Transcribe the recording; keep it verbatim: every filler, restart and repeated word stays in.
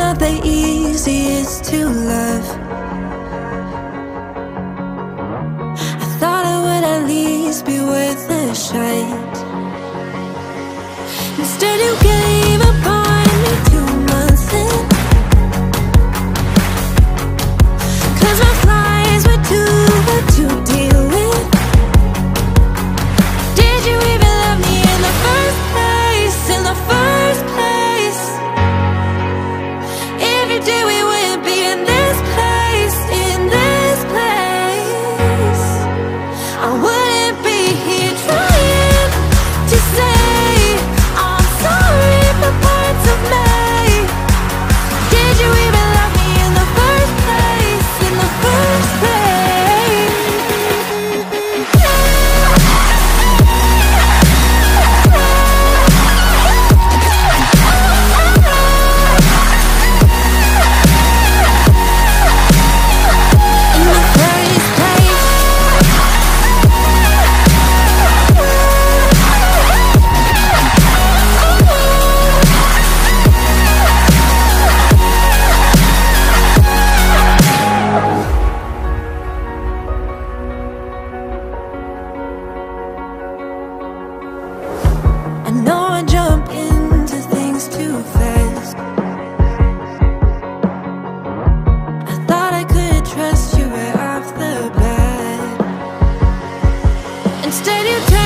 not the easiest to love. I thought it would at least be worth a shot. Instead you gave up on me two months in, 'cause my flies were too hard to deal with. Did you even love me in the first place, in the first place? If you did, we wouldn't be in this place, in this place. I wouldn't be here trying to say I'm sorry for parts of me. Did you even love me in the first place, in the first place? In the first place. I know I jump into things too fast. I thought I could trust you right off the bat. Instead you turned